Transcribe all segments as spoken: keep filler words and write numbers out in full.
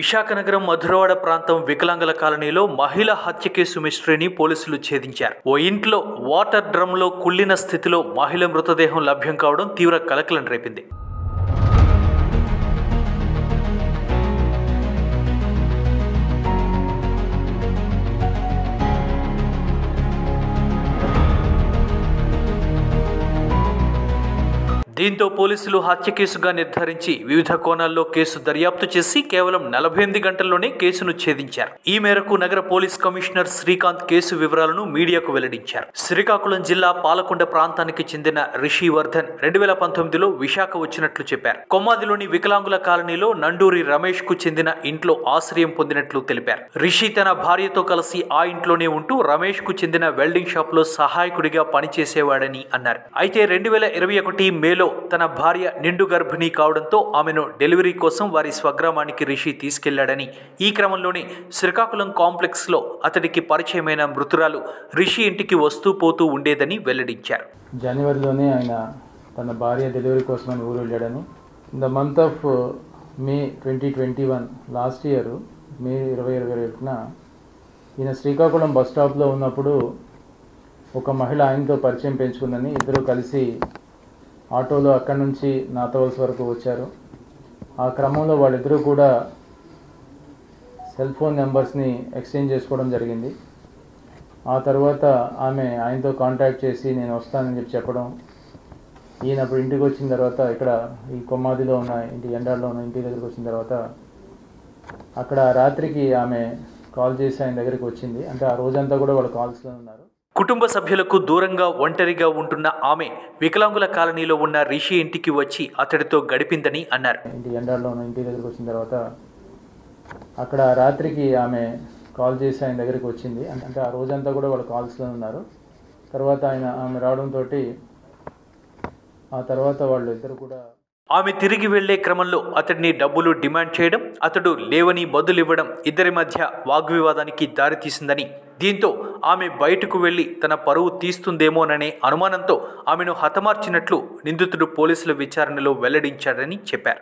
విశాఖ నగరం మధురవాడ ప్రాంతం వికలాంగుల కాలనీలో మహిళ హత్య కేసు మిస్టరీని పోలీసులు ఛేదించారు. ఓ ఇంట్లో వాటర్ డ్రమ్లో కుళ్ళిన స్థితిలో మహిళ మృతదేహం లభ్యం కావడం తీవ్ర కలకలం రేపింది. దీంతో పోలీసులు హత్య కేసుగా నిర్ధారించి వివిధ కోణాల్లో కేసు దర్యాప్తు చేసి కేవలం నలభై ఎనిమిది గంటల్లోనే కేసును ఛేదించారు. ఈ మేరకు నగర పోలీస్ కమిషనర్ శ్రీకాంత్ కేసు వివరాలను మీడియాకు వెల్లడించారు. శ్రీకాకుళం జిల్లా పాలకొండ ప్రాంతానికి చెందిన రిషి వర్ధన్ రెండు వేల పంతొమ్మిదిలో విశాఖ వచ్చినట్లు చెప్పారు. కొమ్మాదిలోని వికలాంగుల కాలనీలో నండూరి రమేష్ కు చెందిన ఇంట్లో ఆశ్రయం పొందినట్లు తెలిపారు. రిషి తన భార్యతో కలిసి ఆ ఇంట్లోనే ఉంటూ రమేష్ కు చెందిన వెల్డింగ్ షాప్ లో సహాయకుడిగా పనిచేసేవాడని అన్నారు. అయితే రెండు వేల ఇరవై ఒకటి మేలో తన భార్య నిండు గర్భిణీ కావడంతో ఆమెను డెలివరీ కోసం వారి స్వగ్రామానికి రిషి తీసుకెళ్లాడని, ఈ క్రమంలోనే శ్రీకాకుళం కాంప్లెక్స్ లో అతడికి పరిచయమైన మృతురాలు రిషి ఇంటికి వస్తూ పోతూ ఉండేదని వెల్లడించారు. జనవరిలోనే ఆయన తన భార్య డెలివరీ కోసం ఊరు వెళ్ళాడని, in the month of May twenty twenty one last year May ఇరవై ఇరవై ఒకటిన ఈయన శ్రీకాకుళం బస్ స్టాప్లో ఉన్నప్పుడు ఒక మహిళ ఆయనతో పరిచయం పెంచుకుందని ఇద్దరు కలిసి ఆటోలో అక్కడి నుంచి నాతవలస వరకు వచ్చారు. ఆ క్రమంలో వాళ్ళిద్దరూ కూడా సెల్ ఫోన్ నెంబర్స్ని ఎక్స్చేంజ్ చేసుకోవడం జరిగింది. ఆ తర్వాత ఆమె ఆయనతో కాంటాక్ట్ చేసి నేను వస్తానని చెప్పి చెప్పడం, ఈయన అప్పుడు ఇంటికి వచ్చిన తర్వాత ఇక్కడ ఈ కొమ్మాదిలో ఉన్న ఇంటి ఎండాల్లో ఉన్న ఇంటి దగ్గరికి వచ్చిన తర్వాత అక్కడ రాత్రికి ఆమె కాల్ చేసి ఆయన దగ్గరికి వచ్చింది. అంటే ఆ రోజంతా కూడా వాళ్ళు కాల్స్లో ఉన్నారు. కుటుంబ సభ్యులకు దూరంగా ఒంటరిగా ఉంటున్న ఆమె వికలాంగుల కాలనీలో ఉన్న రిషి ఇంటికి వచ్చి అతడితో గడిపిందని అన్నారు. ఇంటి ఎండాల్లో ఉన్న ఇంటి దగ్గరికి వచ్చిన తర్వాత అక్కడ రాత్రికి ఆమె కాల్ చేసి ఆయన దగ్గరికి వచ్చింది. అంటే ఆ రోజంతా కూడా వాళ్ళు కాల్స్లో ఉన్నారు. తర్వాత ఆయన ఆమె రావడంతో ఆ తర్వాత వాళ్ళు ఇద్దరు కూడా ఆమె తిరిగి వెళ్లే క్రమంలో అతడిని డబ్బులు డిమాండ్ చేయడం, అతడు లేవని బదులివ్వడం ఇద్దరి మధ్య వాగ్వివాదానికి దారితీసిందని, దీంతో ఆమె బయటకు వెళ్లి తన పరువు తీస్తుందేమోననే అనుమానంతో ఆమెను హతమార్చినట్లు నిందితుడు పోలీసుల విచారణలో వెల్లడించాడని చెప్పారు.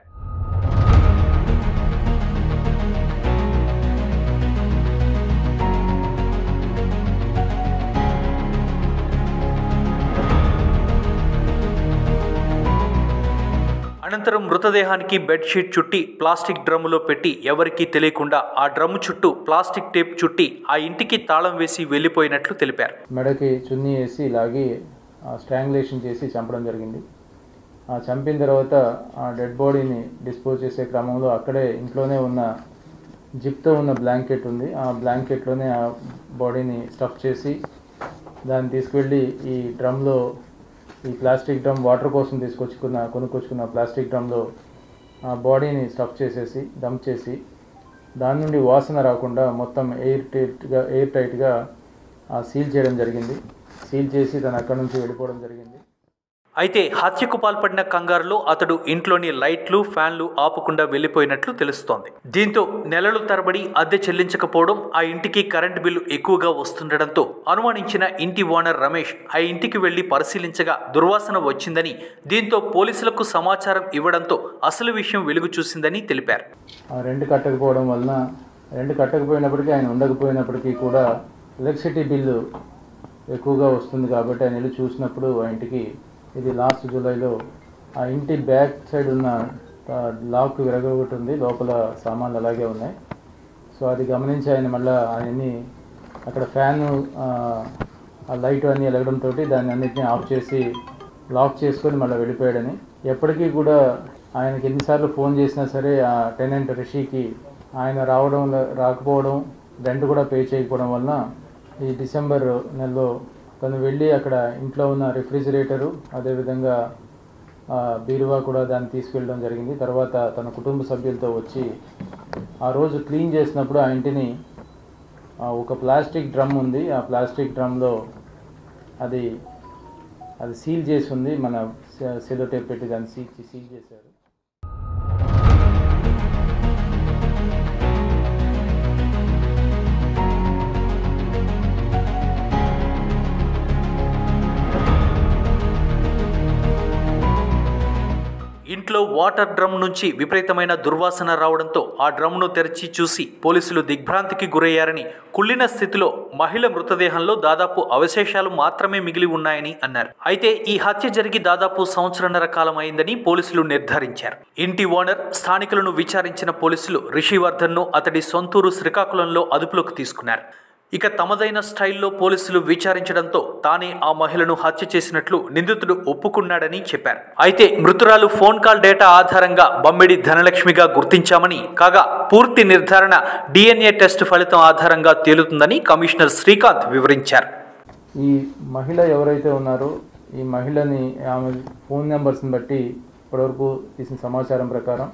అనంతరం మృతదేహానికి బెడ్షీట్ చుట్టి ప్లాస్టిక్ డ్రమ్ములో పెట్టి ఎవరికీ తెలియకుండా ఆ డ్రమ్ము చుట్టూ ప్లాస్టిక్ టేప్ చుట్టి ఆ ఇంటికి తాళం వేసి వెళ్లిపోయినట్లు తెలిపారు. మెడకి చున్నీ వేసి లాగి స్ట్రాంగులేషన్ చేసి చంపడం జరిగింది. ఆ చంపిన తర్వాత ఆ డెడ్ బాడీని డిస్పోజ్ చేసే క్రమంలో అక్కడే ఇంట్లోనే ఉన్న జిప్తో ఉన్న బ్లాంకెట్ ఉంది. ఆ బ్లాంకెట్లోనే ఆ బాడీని స్టఫ్ చేసి దాన్ని తీసుకువెళ్ళి ఈ డ్రమ్లో ఈ ప్లాస్టిక్ డ్రమ్ వాటర్ కోసం తీసుకొచ్చుకున్న కొనుక్కొచ్చుకున్న ప్లాస్టిక్ డ్రమ్లో ఆ బాడీని స్టఫ్ చేసేసి డంప్ చేసి దాని నుండి వాసన రాకుండా మొత్తం ఎయిర్ టైట్గా ఎయిర్ టైట్గా సీల్ చేయడం జరిగింది. సీల్ చేసి తను అక్కడి నుంచి వెళ్ళిపోవడం జరిగింది. అయితే హత్యకు పాల్పడిన కంగారులో అతడు ఇంట్లోని లైట్లు, ఫ్యాన్లు ఆపకుండా వెళ్లిపోయినట్లు తెలుస్తోంది. దీంతో నెలలు తరబడి అద్దె చెల్లించకపోవడం, ఆ ఇంటికి కరెంటు బిల్లు ఎక్కువగా వస్తుండటంతో అనుమానించిన ఇంటి ఓనర్ రమేష్ ఆ ఇంటికి వెళ్లి పరిశీలించగా దుర్వాసన వచ్చిందని, దీంతో పోలీసులకు సమాచారం ఇవ్వడంతో అసలు విషయం వెలుగు చూసిందని తెలిపారు. రెంట్ కట్టకపోవడం వలన రెంట్ కట్టకపోయినప్పటికీ ఆయన ఉండకపోయినప్పటికీ కూడా ఎలక్ట్రిసిటీ బిల్లు ఎక్కువగా వస్తుంది కాబట్టి ఆయన వెళ్ళి చూసినప్పుడు ఆ ఇంటికి, ఇది లాస్ట్ జూలైలో, ఆ ఇంటి బ్యాక్ సైడ్ ఉన్న లాక్ విరగొట్టి ఉంది, లోపల సామాన్లు అలాగే ఉన్నాయి. సో అది గమనించి ఆయన మళ్ళీ అవన్నీ అక్కడ ఫ్యాను ఆ లైట్ అన్నీ వెలగడంతో దాన్ని అన్నింటినీ ఆఫ్ చేసి లాక్ చేసుకొని మళ్ళీ వెళ్ళిపోయాడని, ఎప్పటికీ కూడా ఆయనకి ఎన్నిసార్లు ఫోన్ చేసినా సరే ఆ టెనెంట్ రిషికి ఆయన రావడం రాకపోవడం, రెంట్ కూడా పే చేయకపోవడం వలన ఈ డిసెంబర్ నెలలో తను వెళ్ళి అక్కడ ఇంట్లో ఉన్న రిఫ్రిజిరేటరు అదేవిధంగా బీరువా కూడా దాన్ని తీసుకెళ్ళడం జరిగింది. తర్వాత తన కుటుంబ సభ్యులతో వచ్చి ఆ రోజు క్లీన్ చేసినప్పుడు ఆ ఇంటిని ఒక ప్లాస్టిక్ డ్రమ్ ఉంది, ఆ ప్లాస్టిక్ డ్రమ్లో అది అది సీల్ చేసి ఉంది. మన సెలో టేప్ పెట్టి దాన్ని సీల్ సీల్ చేశారు. ఇంట్లో వాటర్ డ్రమ్ నుంచి విపరీతమైన దుర్వాసన రావడంతో ఆ డ్రమ్ను తెరిచి చూసి పోలీసులు దిగ్భ్రాంతికి గురయ్యారని, కుళ్ళిన స్థితిలో మహిళ మృతదేహంలో దాదాపు అవశేషాలు మాత్రమే మిగిలి ఉన్నాయని అన్నారు. అయితే ఈ హత్య జరిగి దాదాపు సంవత్సరన్నర కాలం అయిందని పోలీసులు నిర్ధారించారు. ఇంటి ఓనర్, స్థానికులను విచారించిన పోలీసులు రిషివర్ధన్ను అతడి సొంతూరు శ్రీకాకుళంలో అదుపులోకి తీసుకున్నారు. ఇక తమదైన స్టైల్లో పోలీసులు విచారించడంతో తానే ఆ మహిళను హత్య చేసినట్లు నిందితుడు ఒప్పుకున్నాడని చెప్పారు. అయితే మృతురాలు ఫోన్ కాల్ డేటా ఆధారంగా బమ్మిడి ధనలక్ష్మిగా గుర్తించామని, కాగా పూర్తి నిర్ధారణ డిఎన్ఏ టెస్ట్ ఫలితం ఆధారంగా తేలుతుందని కమిషనర్ శ్రీకాంత్ వివరించారు. ఈ మహిళ ఎవరైతే ఉన్నారో ఈ మహిళని ఆమె ఫోన్ నెంబర్స్ని బట్టి ఇప్పటివరకు తీసిన సమాచారం ప్రకారం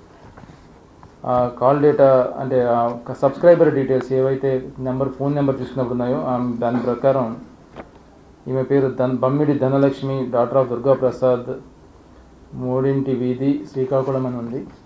కాల్ డేటా అంటే సబ్స్క్రైబర్ డీటెయిల్స్ ఏవైతే నెంబర్ ఫోన్ నెంబర్ చూసుకున్నప్పుడు ఉన్నాయో దాని ప్రకారం ఈమె పేరు ధన్ బమ్మిడి ధనలక్ష్మి, డాటర్ ఆఫ్ దుర్గాప్రసాద్, మూడింటి వీధి, శ్రీకాకుళం అని ఉంది.